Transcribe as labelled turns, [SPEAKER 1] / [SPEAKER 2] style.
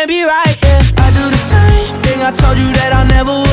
[SPEAKER 1] can't be right, yeah. I do the same thing I told you that I never